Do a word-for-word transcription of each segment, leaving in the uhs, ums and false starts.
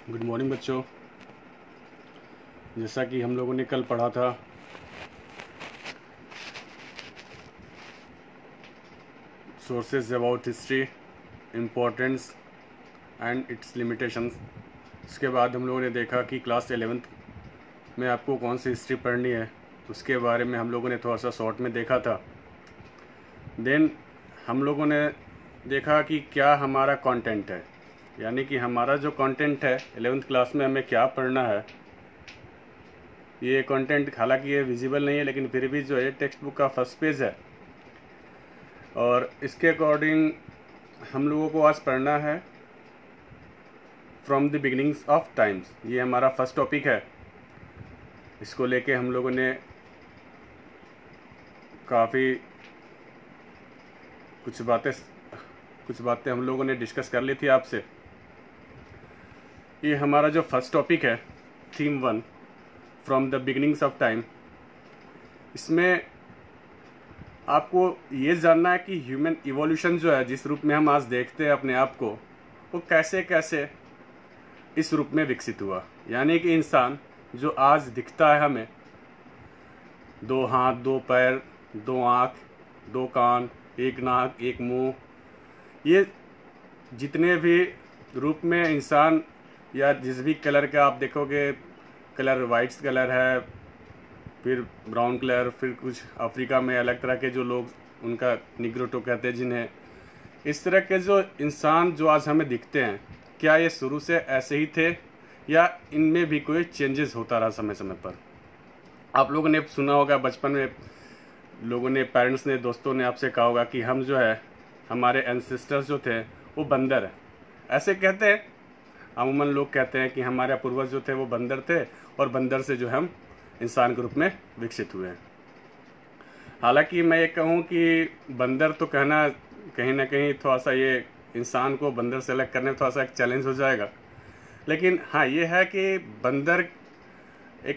Good morning बच्चों। जैसा कि हम लोगों ने कल पढ़ा था sources about history, importance and its limitations. उसके बाद हम लोगों ने देखा कि क्लास एलेवेंथ में आपको कौन सी हिस्ट्री पढ़नी है, उसके बारे में हम लोगों ने थोड़ा सा शॉर्ट में देखा था। देन हम लोगों ने देखा कि क्या हमारा कंटेंट है, यानी कि हमारा जो कंटेंट है एलेवेंथ क्लास में हमें क्या पढ़ना है। ये कंटेंट हालांकि ये विजिबल नहीं है, लेकिन फिर भी जो है टेक्स्ट बुक का फर्स्ट पेज है और इसके अकॉर्डिंग हम लोगों को आज पढ़ना है from the beginnings of times. ये हमारा फर्स्ट टॉपिक है। इसको लेके हम लोगों ने काफ़ी कुछ बातें कुछ बातें हम लोगों ने डिस्कस कर ली थी आपसे। ये हमारा जो फर्स्ट टॉपिक है, theme one, from the beginnings of time, इसमें आपको ये जानना है कि ह्यूमन इवोल्यूशन जो है, जिस रूप में हम आज देखते हैं अपने आप को, वो कैसे कैसे इस रूप में विकसित हुआ। यानी कि इंसान जो आज दिखता है हमें, दो हाथ, दो पैर, दो आँख, दो कान, एक नाक, एक मुंह, ये जितने भी रूप में इंसान या जिस भी कलर का आप देखोगे, कलर वाइट कलर है, फिर ब्राउन कलर, फिर कुछ अफ्रीका में अलग तरह के जो लोग, उनका निग्रोटो कहते हैं जिन्हें, इस तरह के जो इंसान जो आज हमें दिखते हैं, क्या ये शुरू से ऐसे ही थे या इनमें भी कोई चेंजेस होता रहा समय समय पर। आप लोगों ने सुना होगा बचपन में, लोगों ने, पेरेंट्स ने, दोस्तों ने आपसे कहा होगा कि हम जो है, हमारे एंसेस्टर्स जो थे वो बंदर है। ऐसे कहते हैं, अमूमन लोग कहते हैं कि हमारे पूर्वज जो थे वो बंदर थे और बंदर से जो हम इंसान के रूप में विकसित हुए हैं। हालांकि मैं ये कहूँ कि बंदर तो कहना कहीं ना कहीं थोड़ा सा ये इंसान को बंदर से अलग करने में थोड़ा सा एक चैलेंज हो जाएगा, लेकिन हाँ ये है कि बंदर एक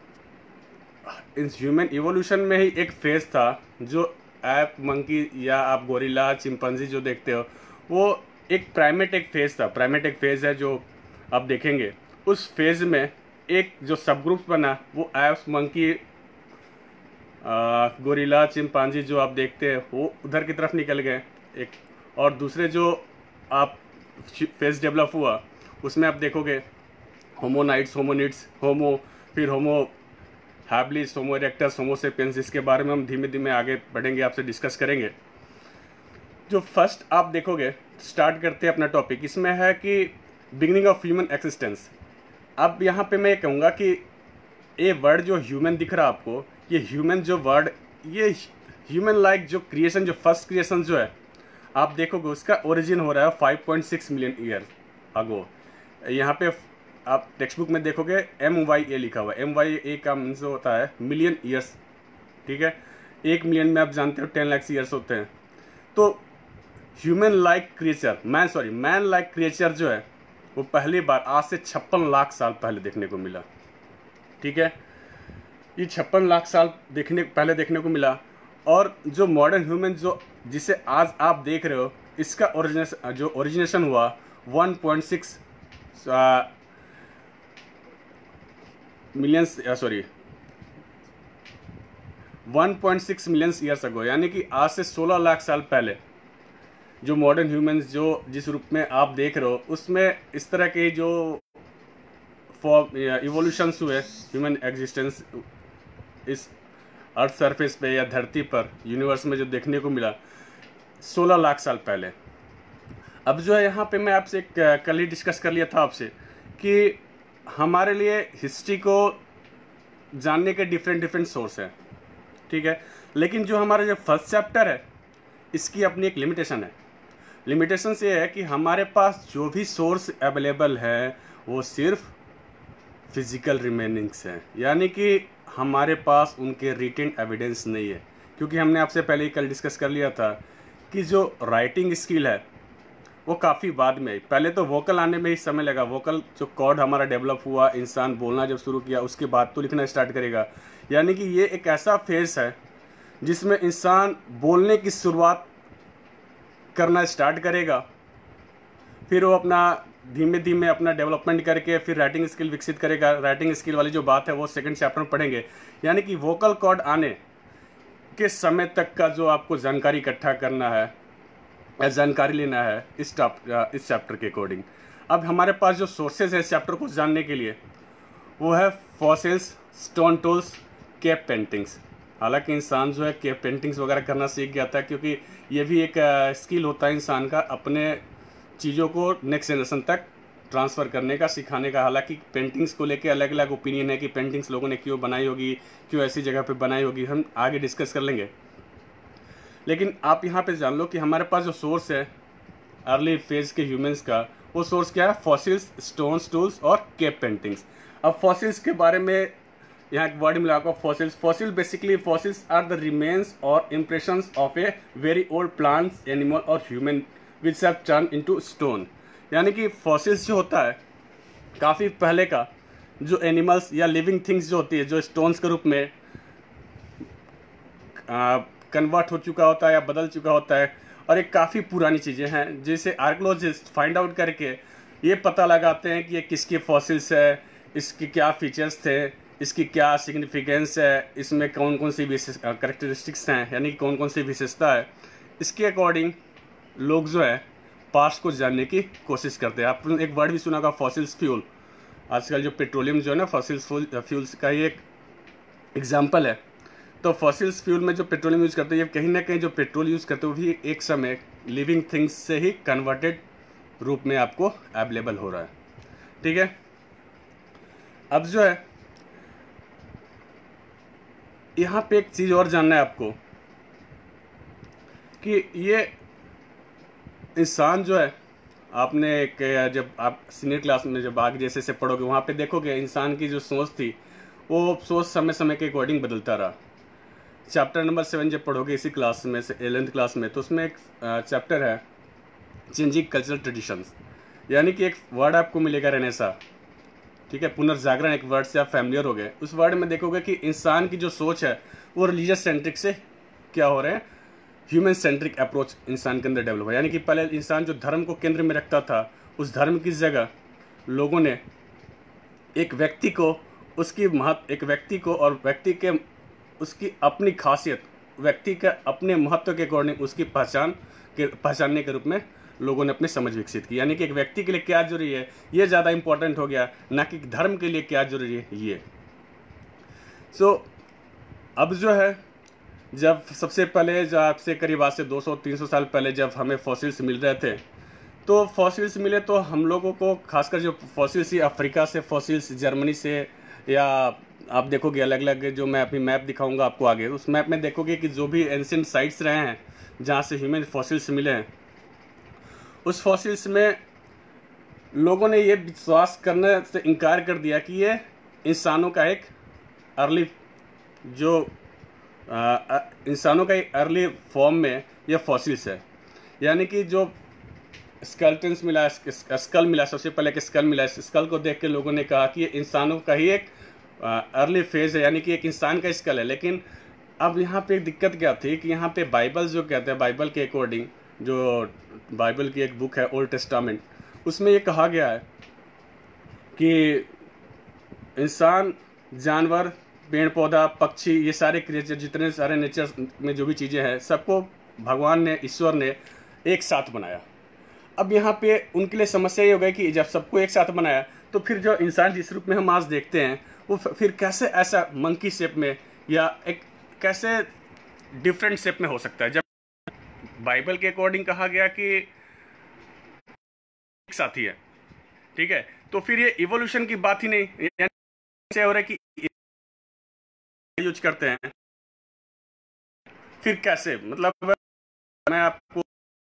इस ह्यूमन इवोल्यूशन में ही एक फेज था जो ऐप मंकी या आप गोरिल्ला, चिंपैंजी जो देखते हो, वो एक प्राइमेट फेज था। प्राइमेट फेज है जो आप देखेंगे। उस फेज में एक जो सब ग्रुप बना, वो एप्स, मंकी, गोरिल्ला, चिंपैंजी जो आप देखते हैं, वो उधर की तरफ निकल गए एक, और दूसरे जो आप फेज डेवलप हुआ उसमें आप देखोगे होमोनाइट्स, होमोनिड्स, होमो, फिर homo habilis, homo erectus, homo sapiens. इसके बारे में हम धीमे धीमे आगे बढ़ेंगे, आपसे डिस्कस करेंगे। जो फर्स्ट आप देखोगे, स्टार्ट करते हैं अपना टॉपिक। इसमें है कि बिगिनिंग ऑफ ह्यूमन एक्सिस्टेंस। अब यहाँ पे मैं ये कहूँगा कि ये वर्ड जो ह्यूमन दिख रहा है आपको, ये ह्यूमन जो वर्ड, ये ह्यूमन लाइक जो क्रिएशन, जो फर्स्ट क्रिएशन जो है, आप देखोगे उसका ओरिजिन हो रहा है five point six million year ago. यहाँ पे आप टेक्स्ट बुक में देखोगे एम वाई ए लिखा हुआ है। एम वाई ए का मीन्स होता है मिलियन ईयर्स, ठीक है। एक मिलियन में आप जानते हो टेन लाख ईयर्स होते हैं। तो human like creature, man sorry man like creature जो है, वो पहली बार आज से छप्पन लाख साल पहले देखने को मिला, ठीक है। ये छप्पन लाख साल देखने पहले देखने को मिला। और जो मॉडर्न ह्यूमन जो जिसे आज आप देख रहे हो, इसका ओरिजिनेशन जो ओरिजिनेशन हुआ one point six millions sorry one point six millions years ago, यानी कि आज से सोलह लाख साल पहले जो मॉडर्न ह्यूमंस जो जिस रूप में आप देख रहे हो, उसमें इस तरह के जो फॉर्म इवोल्यूशंस हुए ह्यूमन एग्जिस्टेंस इस अर्थ सरफेस पे या धरती पर, यूनिवर्स में जो देखने को मिला सोलह लाख साल पहले। अब जो है यहाँ पे मैं आपसे एक कल ही डिस्कस कर लिया था आपसे कि हमारे लिए हिस्ट्री को जानने के डिफरेंट डिफरेंट सोर्स हैं, ठीक है। लेकिन जो हमारा जो फर्स्ट चैप्टर है, इसकी अपनी एक लिमिटेशन है। लिमिटेशन ये है कि हमारे पास जो भी सोर्स अवेलेबल है वो सिर्फ फिजिकल रिमेनिंग्स हैं, यानी कि हमारे पास उनके रिटन एविडेंस नहीं है। क्योंकि हमने आपसे पहले ही कल डिस्कस कर लिया था कि जो राइटिंग स्किल है वो काफ़ी बाद में आई। पहले तो वोकल आने में ही समय लगा। वोकल जो कॉर्ड हमारा डेवलप हुआ, इंसान बोलना जब शुरू किया, उसके बाद तो लिखना स्टार्ट करेगा। यानी कि ये एक ऐसा फेज है जिसमें इंसान बोलने की शुरुआत करना स्टार्ट करेगा, फिर वो अपना धीमे धीमे अपना डेवलपमेंट करके फिर राइटिंग स्किल विकसित करेगा। राइटिंग स्किल वाली जो बात है वो सेकंड चैप्टर में पढ़ेंगे। यानी कि वोकल कॉर्ड आने के समय तक का जो आपको जानकारी इकट्ठा करना है या जानकारी लेना है इस टॉप इस चैप्टर के अकॉर्डिंग। अब हमारे पास जो सोर्सेज है इस चैप्टर को जानने के लिए वो है fossils, stone tools, cave paintings. हालांकि इंसान जो है केव पेंटिंग्स वगैरह करना सीख गया था, क्योंकि ये भी एक स्किल होता है इंसान का अपने चीज़ों को नेक्स्ट जनरेशन तक ट्रांसफ़र करने का, सिखाने का। हालांकि पेंटिंग्स को लेके अलग अलग ओपिनियन है कि पेंटिंग्स लोगों ने क्यों बनाई होगी, क्यों ऐसी जगह पे बनाई होगी, हम आगे डिस्कस कर लेंगे। लेकिन आप यहाँ पे जान लो कि हमारे पास जो सोर्स है अर्ली फेज के ह्यूमंस का, वो सोर्स क्या है? फॉसिल्स, स्टोन्स, टूल्स और केव पेंटिंग्स। अब फॉसिल्स के बारे में यहाँ एक वर्ड मिला आपको, fossils. Fossil basically fossils are the remains और impressions of a very old plants, animal और human which have turn into stone. यानी कि फॉसिल्स जो होता है काफ़ी पहले का जो एनिमल्स या लिविंग थिंग्स जो होती है जो स्टोन्स के रूप में कन्वर्ट हो चुका होता है या बदल चुका होता है, और एक काफ़ी पुरानी चीज़ें हैं जिसे आर्कियोलॉजिस्ट फाइंड आउट करके ये पता लगाते हैं कि ये किसके फॉसिल्स है, इसके क्या फीचर्स थे, इसकी क्या सिग्निफिकेंस है, इसमें कौन कौन सी विशेष करेक्टरिस्टिक्स हैं, यानी कौन कौन सी विशेषता है। इसके अकॉर्डिंग लोग जो है पास्ट को जानने की कोशिश करते हैं। आपने एक वर्ड भी सुना होगा फॉसिल्स फ्यूल। आजकल जो पेट्रोलियम जो है ना फॉसिल्स फ्यूल्स का ये एक एग्जाम्पल है। तो फॉसिल्स फ्यूल में जो पेट्रोलियम यूज़ करते हैं, ये कहीं ना कहीं जो पेट्रोल यूज़ करते हैं वो भी एक समय लिविंग थिंग्स से ही कन्वर्टेड रूप में आपको अवेलेबल हो रहा है। ठीक है, अब जो है यहाँ पे एक चीज़ और जानना है आपको कि ये इंसान जो है, आपने एक जब आप सीनियर क्लास में जब आगे जैसे से पढ़ोगे वहाँ पे देखोगे इंसान की जो सोच थी वो सोच समय समय के अकॉर्डिंग बदलता रहा। चैप्टर नंबर सेवन जब पढ़ोगे इसी क्लास में से एलेवेंथ क्लास में, तो उसमें एक चैप्टर है चेंजिंग कल्चरल ट्रेडिशंस। यानी कि एक वर्ड आपको मिलेगा रेनेसा। ठीक है, पुनर्जागरण एक वर्ड से आप फैमिलियर हो गए। उस वर्ड में देखोगे कि इंसान की जो सोच है वो रिलीजियस सेंट्रिक से क्या हो रहे हैं, ह्यूमन सेंट्रिक अप्रोच इंसान के अंदर डेवलप है। यानी कि पहले इंसान जो धर्म को केंद्र में रखता था, उस धर्म की जगह लोगों ने एक व्यक्ति को उसकी महत्व एक व्यक्ति को और व्यक्ति के उसकी अपनी खासियत, व्यक्ति के अपने महत्व के अकॉर्डिंग उसकी पहचान के पहचानने के रूप में लोगों ने अपनी समझ विकसित की। यानी कि एक व्यक्ति के लिए क्या जरूरी है ये ज़्यादा इंपॉर्टेंट हो गया, ना कि धर्म के लिए क्या जरूरी है ये। सो so, अब जो है जब सबसे पहले जब आपसे करीब आज से दो सौ तीन सौ साल पहले जब हमें फॉसिल्स मिल रहे थे, तो फॉसिल्स मिले तो हम लोगों को खासकर जो फॉसिल्स अफ्रीका से, फॉसिल्स जर्मनी से, या आप देखोगे अलग अलग जो मैं अभी मैप दिखाऊंगा आपको आगे, उस मैप में देखोगे कि जो भी एंशिएंट साइट्स रहे हैं जहाँ से ह्यूमन फॉसिल्स मिले हैं, उस फॉसिल्स में लोगों ने ये विश्वास करने से इनकार कर दिया कि ये इंसानों का एक अर्ली जो इंसानों का एक अर्ली फॉर्म में ये फॉसिल्स है। यानी कि जो स्केलेटन्स मिला, स्कल मिला, सबसे पहले एक स्कल मिला, इस स्कल को देख के लोगों ने कहा कि ये इंसानों का ही एक अर्ली फेज है, यानी कि एक इंसान का स्कल है। लेकिन अब यहाँ पे एक दिक्कत क्या थी कि यहाँ पे बाइबल जो कहते हैं, बाइबल के अकॉर्डिंग, जो बाइबल की एक बुक है ओल्ड टेस्टामेंट, उसमें ये कहा गया है कि इंसान, जानवर, पेड़ पौधा, पक्षी, ये सारे क्रिएचर, जितने सारे नेचर में जो भी चीज़ें हैं, सबको भगवान ने, ईश्वर ने एक साथ बनाया। अब यहाँ पे उनके लिए समस्या ये हो गई कि जब सबको एक साथ बनाया तो फिर जो इंसान जिस रूप में हम आज देखते हैं वो फिर कैसे ऐसा मंकी शेप में या एक कैसे डिफरेंट शेप में हो सकता है, जब बाइबल के अकॉर्डिंग कहा गया कि एक साथ ही है। ठीक है, तो फिर ये इवोल्यूशन की बात ही नहीं, यानी हो रहा है कि यूज करते हैं, फिर कैसे, मतलब मैं आपको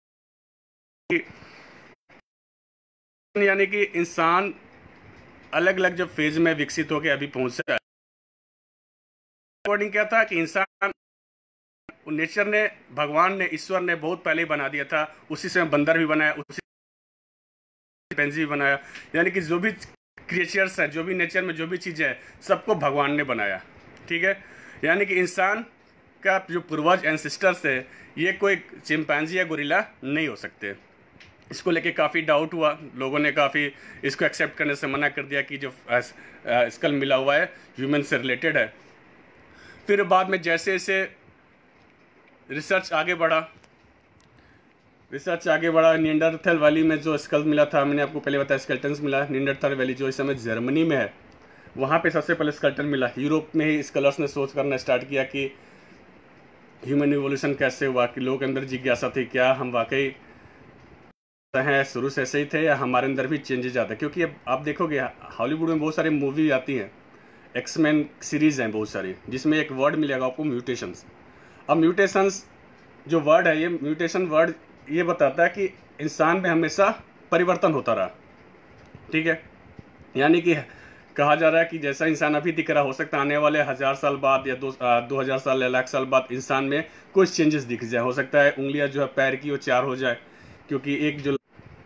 यानी कि इंसान अलग अलग जब फेज में विकसित होकर अभी पहुंचा है, अकॉर्डिंग क्या था कि इंसान नेचर ने, भगवान ने, ईश्वर ने बहुत पहले ही बना दिया था। उसी से बंदर भी बनाया, उसी चिंपैंजी भी बनाया। यानी कि जो भी क्रिएचर्स है, जो भी नेचर में जो भी चीज़ें है, सबको भगवान ने बनाया। ठीक है, यानी कि इंसान का जो पूर्वज एंसेस्टर्स है, ये कोई चिंपैंजी या गोरिल्ला नहीं हो सकते। इसको लेके काफ़ी डाउट हुआ, लोगों ने काफ़ी इसको एक्सेप्ट करने से मना कर दिया कि जो स्कल मिला हुआ है ह्यूमन से रिलेटेड है। फिर बाद में जैसे जैसे रिसर्च आगे बढ़ा रिसर्च आगे बढ़ा निएंडरथल वैली में जो स्कल मिला था, मैंने आपको पहले बताया स्केल्टन्स मिला। निएंडरथल वैली जो इस समय जर्मनी में है, वहाँ पे सबसे पहले स्केल्टन मिला। यूरोप में ही स्कॉलर्स ने सोच करना स्टार्ट किया कि ह्यूमन इवोल्यूशन कैसे हुआ, कि लोगों के अंदर जिज्ञासा थी क्या हम वाकई हैं शुरू से ऐसे ही थे या हमारे अंदर भी चेंजेस आते हैं। क्योंकि अब आप देखोगे हॉलीवुड में बहुत सारी मूवी आती हैं, एक्समैन सीरीज़ हैं बहुत सारी, जिसमें एक वर्ड मिलेगा आपको म्यूटेशंस। अब म्यूटेशंस जो वर्ड है, ये म्यूटेशन वर्ड ये बताता है कि इंसान में हमेशा परिवर्तन होता रहा, ठीक है। यानी कि कहा जा रहा है कि जैसा इंसान अभी दिख रहा, हो सकता है आने वाले हज़ार साल बाद या दो दो हज़ार साल या लाख साल बाद इंसान में कुछ चेंजेस दिख जाए। हो सकता है उंगलियां जो है पैर की वो चार हो जाए, क्योंकि एक जो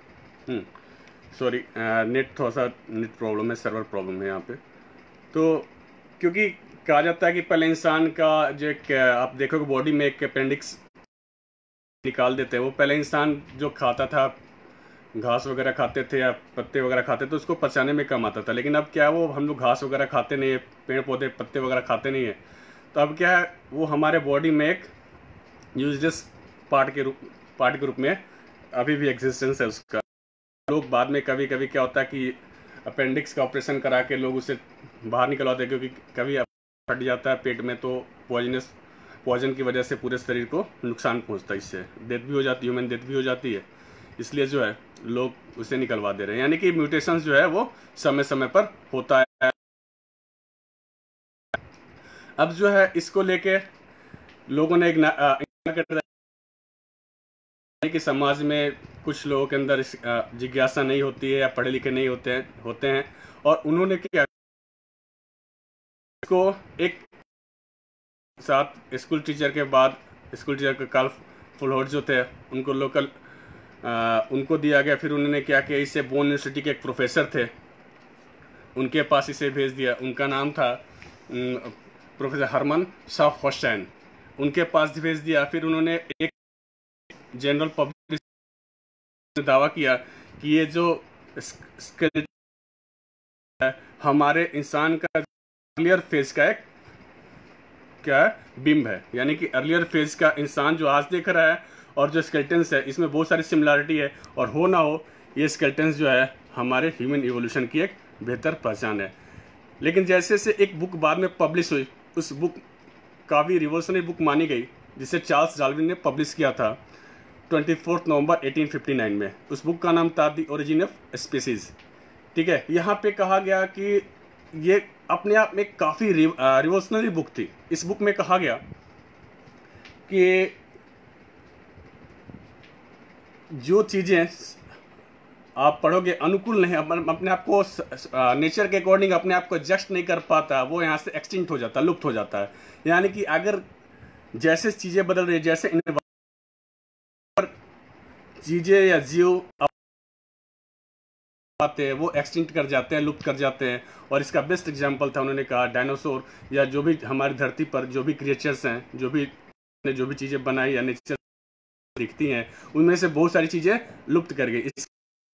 सॉरी नेट थोड़ा सा नेट प्रॉब्लम है, सर्वर प्रॉब्लम है यहाँ पे। तो क्योंकि कहा जाता है कि पहले इंसान का जो एक आप देखोगे बॉडी में एक अपेंडिक्स निकाल देते हैं, वो पहले इंसान जो खाता था घास वगैरह खाते थे या पत्ते वगैरह खाते थे, तो उसको पचाने में कम आता था। लेकिन अब क्या है, वो हम लोग घास वगैरह खाते नहीं है, पेड़ पौधे पत्ते वगैरह खाते नहीं है, तो अब क्या है, वो हमारे बॉडी में एक यूजलेस पार्ट के रूप पार्ट के रूप में अभी भी एग्जिस्टेंस है उसका। लोग बाद में कभी कभी क्या होता है कि अपेंडिक्स का ऑपरेशन करा के लोग उसे बाहर निकलवाते हैं, क्योंकि कभी फट जाता है पेट में तो पॉइजनस पॉइजन की वजह से पूरे शरीर को नुकसान पहुंचता है, इससे डेथ भी हो जाती है, ह्यूमन डेथ भी हो जाती है। इसलिए जो है लोग उसे निकलवा दे रहे हैं। यानी कि म्यूटेशंस जो है वो समय समय पर होता है। अब जो है इसको लेके लोगों ने एक कि समाज में कुछ लोगों के अंदर जिज्ञासा नहीं होती है या पढ़े लिखे नहीं होते हैं होते हैं और उन्होंने क्या इसको एक साथ स्कूल टीचर के बाद स्कूल टीचर के कार्ल फुलहोर्ट जो थे उनको लोकल आ, उनको दिया गया। फिर उन्होंने क्या किया, इसे बोन यूनिवर्सिटी के एक प्रोफेसर थे, उनके पास इसे भेज दिया। उनका नाम था प्रोफेसर हरमन शाफहॉस्टाइन, उनके पास भेज दिया। फिर उन्होंने एक जनरल पब्लिक ने दावा किया कि ये जो स्केलेटन है हमारे इंसान का अर्लियर फेज का एक क्या है बिंब है। यानी कि अर्लियर फेज का इंसान जो आज देख रहा है और जो स्केलेटन्स है इसमें बहुत सारी सिमिलरिटी है, और हो ना हो ये स्केलेटन्स जो है हमारे ह्यूमन इवोल्यूशन की एक बेहतर पहचान है। लेकिन जैसे से एक बुक बाद में पब्लिश हुई, उस बुक काफ़ी रिवोल्यूशनरी बुक मानी गई, जिसे चार्ल्स डार्विन ने पब्लिश किया था चौबीस नवंबर अठारह सौ उनसठ में। उस बुक का नाम था द ओरिजिन ऑफ स्पीसीज, ठीक है। यहाँ पे कहा गया कि ये अपने आप में काफ़ी रिवोल्यूशनरी बुक थी। इस बुक में कहा गया कि जो चीज़ें आप पढ़ोगे अनुकूल नहीं, अपने आप को नेचर के अकॉर्डिंग अपने आप को एडजस्ट नहीं कर पाता, वो यहाँ से एक्सटिंक्ट हो जाता है, लुप्त हो जाता है। यानी कि अगर जैसे चीज़ें बदल रही है, जैसे चीज़ें या जीव आते हैं वो एक्सटिंक्ट कर जाते हैं, लुप्त कर जाते हैं। और इसका बेस्ट एग्जांपल था, उन्होंने कहा डायनासोर या जो भी हमारी धरती पर जो भी क्रिएचर्स हैं, जो भी ने जो भी चीज़ें बनाई या नेचर दिखती हैं, उनमें से बहुत सारी चीज़ें लुप्त कर गई। इस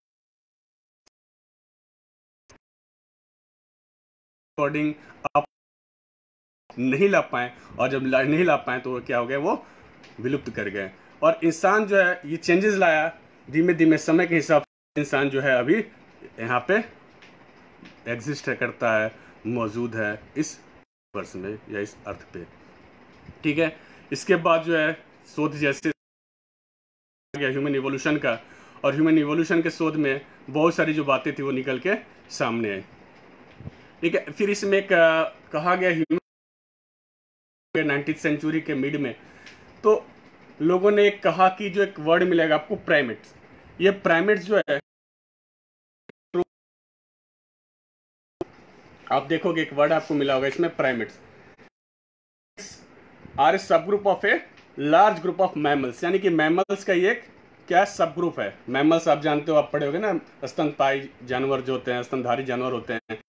अकॉर्डिंग आप नहीं ला पाए, और जब नहीं ला पाए तो क्या हो गया, वो विलुप्त कर गए। और इंसान जो है ये चेंजेस लाया धीमे धीमे समय के हिसाब से। इंसान जो है अभी यहाँ पे एग्जिस्ट करता है, मौजूद है इस वर्ष में या इस अर्थ पे, ठीक है। इसके बाद जो है शोध जैसे गया ह्यूमन इवोल्यूशन का, और ह्यूमन इवोल्यूशन के शोध में बहुत सारी जो बातें थी वो निकल के सामने आई, ठीक है। फिर इसमें कहा गया ह्यूमन नाइनटीन सेंचुरी के मिड में, तो लोगों ने एक कहा कि जो एक वर्ड मिलेगा आपको प्राइमेट्स, ये प्राइमेट्स जो है आप देखोगे एक वर्ड आपको मिला होगा इसमें, primates are a sub group of a large group of mammals. यानी कि मैमल्स का ये क्या सब ग्रुप है। मैमल्स आप जानते हो, आप पढ़े होगे ना, स्तनपायी जानवर जो होते हैं, स्तनधारी जानवर होते हैं,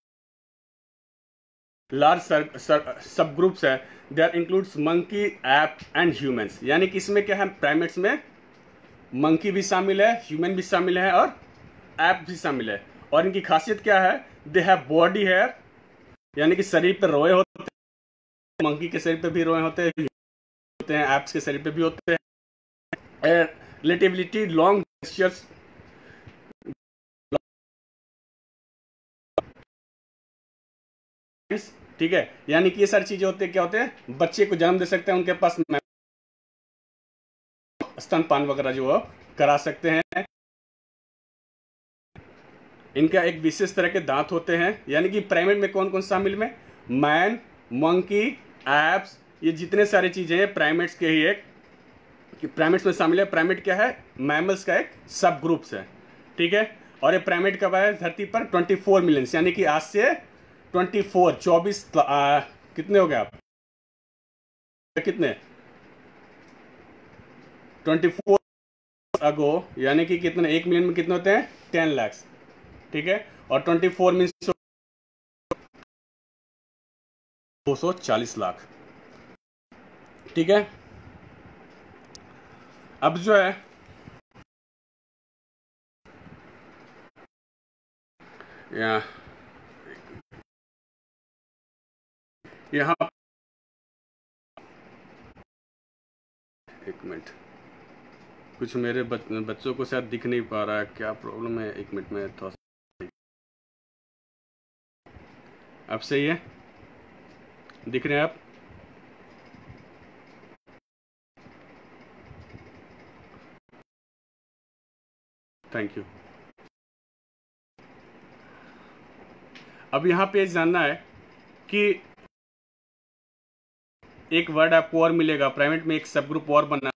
लार्ज सब ग्रुप्स है। There includes monkey, ape and humans. यानी कि इसमें क्या है, प्राइमेट्स में मंकी भी शामिल है, ह्यूमन भी शामिल है और ऐप भी शामिल है। और इनकी खासियत क्या है? दे हैव बॉडी हेयर, यानी कि शरीर पर रोए होते हैं, मंकी के शरीर पे भी रोए होते हैं, होते हैं ऐप्स के शरीर पे भी होते हैं। रिलेटिवली लॉन्ग जेस्चर्स, ठीक है, यानी कि ये सारी चीजें होते हैं, क्या होते हैं, बच्चे को जन्म दे सकते हैं, उनके पास स्तनपान वगैरह जो है करा सकते हैं। इनका एक विशेष तरह के दांत होते हैं, यानी कि प्राइमेट में कौन कौन शामिल में, मैन, मंकी, एप्स, ये जितने सारी चीजें हैं प्राइमेट्स के ही एक कि प्राइमेट्स में शामिल है। प्राइमेट क्या है? मैमल्स का एक सब ग्रुप्स है, ठीक है। और ये प्राइमेट कब आया धरती पर? चौबीस मिलियन, यानी कि आज से चौबीस चौबीस आ, कितने हो गए आप? कितने? चौबीस अगो, यानी कि कितने, एक मिलियन में कितने होते हैं? टेन लैक्स, ठीक है। और चौबीस मीन्स दो सौ चालीस लाख, ठीक है। अब जो है यहाँ यहाँ एक मिनट, कुछ मेरे बच, बच्चों को शायद दिख नहीं पा रहा है, क्या प्रॉब्लम है? एक मिनट में थोड़ा सा। अब सही है? दिख रहे हैं आप? Thank you. अब यहाँ पे जानना है कि एक वर्ड आपको और मिलेगा प्राइमेट में, एक सब ग्रुप और बनना।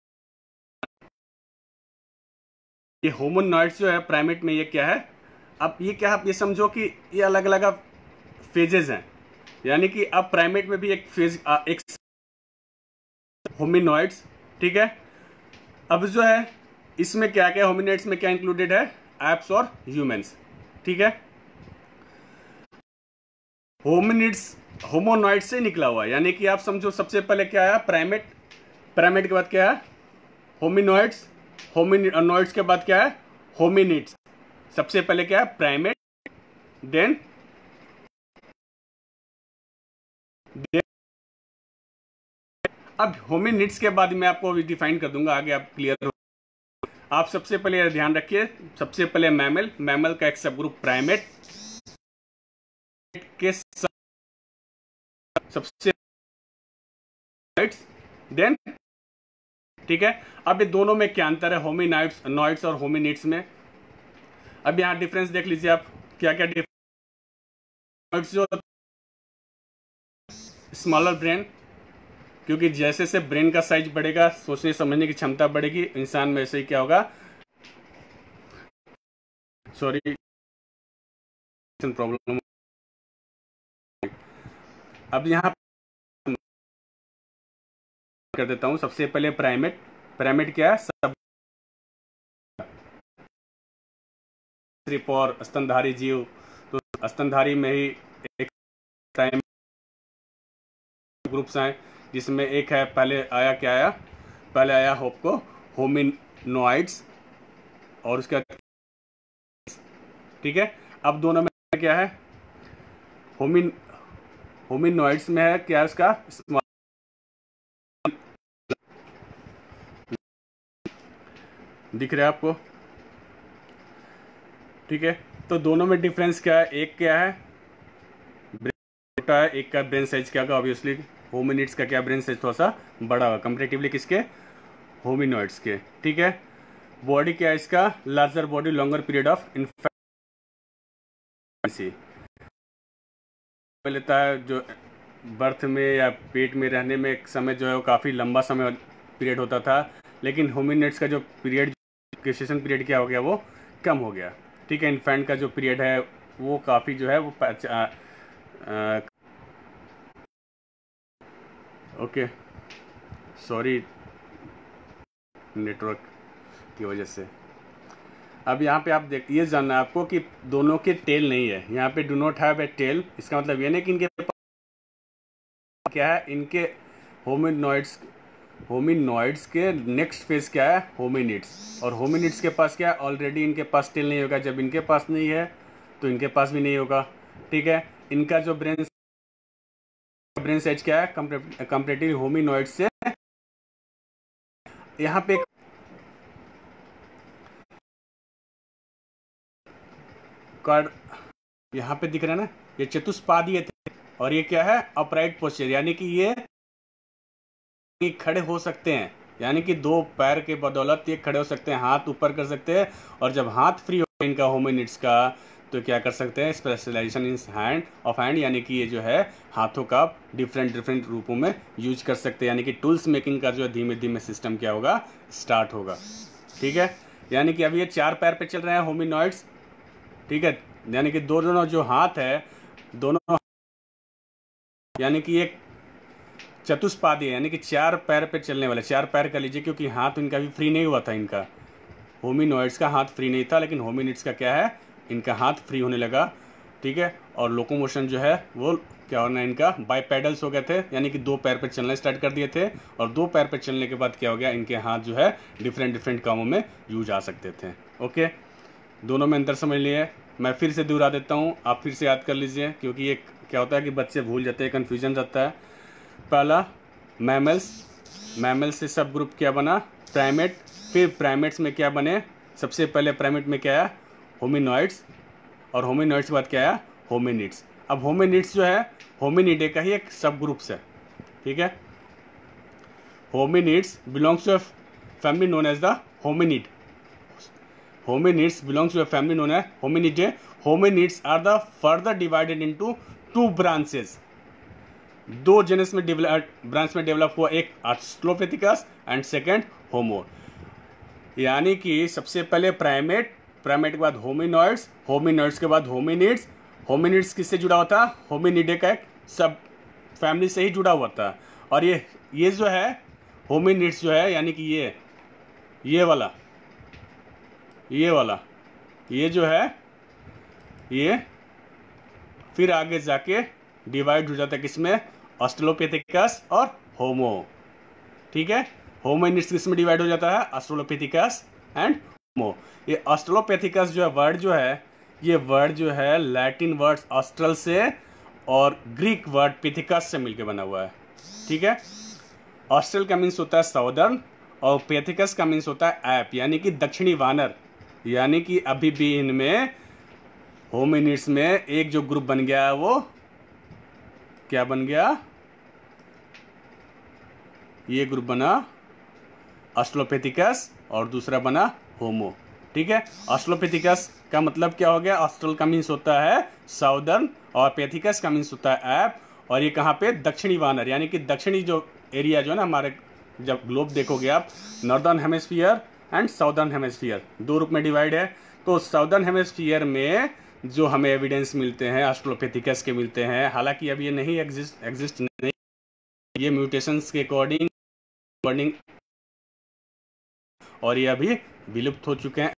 ये होमोनॉइड्स जो है प्राइमेट में, ये क्या है? अब ये क्या, आप ये समझो कि ये अलग अलग फेजेस हैं, यानी कि अब प्राइमेट में भी एक फेज, एक होमिनॉइड्स, ठीक है। अब जो है इसमें क्या क्या, होमिनॉइड्स में क्या इंक्लूडेड है? एप्स और ह्यूमंस, ठीक है। होमिनिड्स होमोनॉइड से निकला हुआ है, यानी कि आप समझो सबसे पहले क्या आया? प्राइमेट, प्राइमेट के बाद क्या है? होमिनॉइड्स, होमिनॉइड्स के बाद क्या है? होमिनिड्स। सबसे पहले क्या है? प्राइमेट, देन अब होमिनिड्स के बाद मैं आपको डिफाइन कर दूंगा, आगे आप क्लियर हो। आप सबसे पहले ध्यान रखिए, सबसे पहले मैमल, मैमल का एक सब ग्रुप प्राइमेट के सबसे देन, ठीक है। अब ये दोनों में क्या अंतर है? होमिनाइड्स नॉइड्स और होमिनिड्स में। अब यहां डिफरेंस देख लीजिए आप, क्या क्या डिफरेंस, जो स्मॉलर ब्रेन, क्योंकि जैसे से ब्रेन का साइज बढ़ेगा, सोचने समझने की क्षमता बढ़ेगी इंसान में, ऐसे ही क्या होगा, सॉरी प्रॉब्लम। अब यहां कर देता हूं, सबसे पहले प्राइमेट, प्राइमेट क्या है? सब और स्तनधारी जीव, तो स्तनधारी में ही एक टाइम ग्रुप्स आए, जिसमें एक है, पहले आया क्या आया? पहले आया होपको होमिनॉइड्स, और उसका, ठीक है। अब दोनों में क्या है? होमिन होमिनॉइड्स में है क्या? इसका दिख रहा है आपको, ठीक है। तो दोनों में डिफरेंस क्या है? एक क्या है? छोटा है, एक का ब्रेन साइज क्या होगा? ऑब्वियसली होमिनिड्स का क्या ब्रेन साइज थोड़ा सा बड़ा होगा कंपेरेटिवली किसके? होमिनॉइड्स के, ठीक है। बॉडी क्या है इसका? Larger body, longer period of infancy लेता है, जो बर्थ में या पेट में रहने में एक समय जो है वो काफ़ी लंबा समय पीरियड होता था, लेकिन होमिनिड्स का जो पीरियड, गेस्टेशन पीरियड क्या हो गया? वो कम हो गया, ठीक है। इन्फेंट का जो पीरियड है वो काफ़ी जो है वो आ, आ, ओके, सॉरी नेटवर्क की वजह से। अब यहाँ पे आप देख, ये जानना है आपको कि दोनों के टेल नहीं है, यहाँ पे do not have a tail, इसका मतलब ये नहीं कि इनके क्या है, इनके होमिनॉइड्स होमिनॉइड्स के नेक्स्ट फेज क्या है, होमिनिड्स। और होमिनिड्स के पास क्या है, ऑलरेडी इनके पास टेल नहीं होगा, जब इनके पास नहीं है तो इनके पास भी नहीं होगा, ठीक है। इनका जो ब्रेन ब्रेन साइज क्या है, कंपैरेटिव होमिनॉइड से यहाँ पे कार्ड यहाँ पे दिख रहा है ना, ये चतुष्पादीय थे और ये क्या है, अपराइट पोस्चर, यानी कि ये खड़े हो सकते हैं, यानी कि दो पैर के बदौलत ये खड़े हो सकते हैं, हाथ ऊपर कर सकते हैं। और जब हाथ फ्री हो इनका होमिनिड्स का तो क्या कर सकते हैं, specialization in hand of hand, यानी कि ये जो है हाथों का डिफरेंट डिफरेंट रूपों में यूज कर सकते हैं, यानी कि टूल्स मेकिंग का जो है धीमे धीमे सिस्टम क्या होगा, स्टार्ट होगा, ठीक है। यानी कि अभी ये चार पैर पे चल रहे हैं होमिनॉइड्स, ठीक है। यानी कि दो दोनों जो हाथ है दोनों, यानी कि एक चतुष्पादी है, यानी कि चार पैर पे चलने वाले, चार पैर का लीजिए, क्योंकि हाथ इनका भी फ्री नहीं हुआ था, इनका होमिनॉइड्स का हाथ फ्री नहीं था, लेकिन होमिनिड्स का क्या है, इनका हाथ फ्री होने लगा, ठीक है। और लोकोमोशन जो है वो क्या होना, इनका बाइपेडल्स हो गए थे, यानी कि दो पैर पे चलना स्टार्ट कर दिए थे। और दो पैर पे चलने के बाद क्या हो गया, इनके हाथ जो है डिफरेंट डिफरेंट कामों में यूज आ सकते थे। ओके, दोनों में अंतर समझ लिए। मैं फिर से दोहरा देता हूँ, आप फिर से याद कर लीजिए, क्योंकि ये क्या होता है कि बच्चे भूल जाते हैं, कन्फ्यूजन रहता है। पहला मैमल्स, मैमल्स से सब ग्रुप क्या बना, प्राइमेट। फिर प्राइमेट्स में क्या बने, सबसे पहले प्राइमेट में क्या है, होमिनॉइड्स, और होमिनॉइड्स के बाद क्या है, होमिनिड्स। अब होमिनिड्स जो है होमिनिडे का ही एक सब ग्रुप्स है, ठीक है। Hominids belongs to a family known as the hominid. Hominids belongs to a family known as Hominidae. Hominids are the further divided into two branches. दो जेनस में डेवलप ब्रांच में डेवलप हुआ, एक ऑस्ट्रेलोपिथेकस एंड सेकंड होमो। यानी कि सबसे पहले primate, primate के बाद होमिनॉइड्स, होमिनॉइड्स के बाद होमिनिड्स। होमिनिड्स किससे जुड़ा हुआ था, होमिनिडे का एक सब फैमिली से ही जुड़ा हुआ था। और ये ये जो है होमिनिड्स जो है, यानी कि ये ये वाला ये वाला ये जो है ये फिर आगे जाके डिवाइड हो जाता है किसमें, ऑस्ट्रेलोपिथेकस और होमो, ठीक है। होमिनिड्स किसमें डिवाइड हो जाता है, ऑस्ट्रेलोपिथेकस एंड होमो। ये ऑस्ट्रेलोपिथेकस जो है वर्ड जो है, ये वर्ड जो है लैटिन वर्ड ऑस्ट्रल से और ग्रीक वर्ड पिथिकस से मिलकर बना हुआ है, ठीक है। ऑस्ट्रल का मीन्स होता है साउदर्न और पेथिकस का मीन्स होता है ऐप, यानी कि दक्षिणी वानर। यानी कि अभी भी इनमें होमिनिड्स में एक जो ग्रुप बन गया है वो क्या बन गया, ये ग्रुप बना ऑस्ट्रेलोपिथेकस और दूसरा बना होमो, ठीक है। ऑस्ट्रेलोपिथेकस का मतलब क्या हो गया, ऑस्ट्रल का मीन्स होता है साउदर्न और पेथिकस का मीन्स होता है ऐप। और ये कहाँ पे, दक्षिणी वानर, यानी कि दक्षिणी जो एरिया जो है ना हमारे, जब ग्लोब देखोगे आप, northern hemisphere and southern hemisphere दो रूप में डिवाइड है। तो साउदर्न हेमिस्फीयर में जो हमें एविडेंस मिलते हैं ऑस्ट्रेलोपिथेकस के मिलते हैं, हालांकि अब ये नहीं एग्जिस्ट एग्जिस्ट नहीं, ये म्यूटेशंस के अकॉर्डिंग अकॉर्डिंग और ये अभी विलुप्त हो चुके हैं।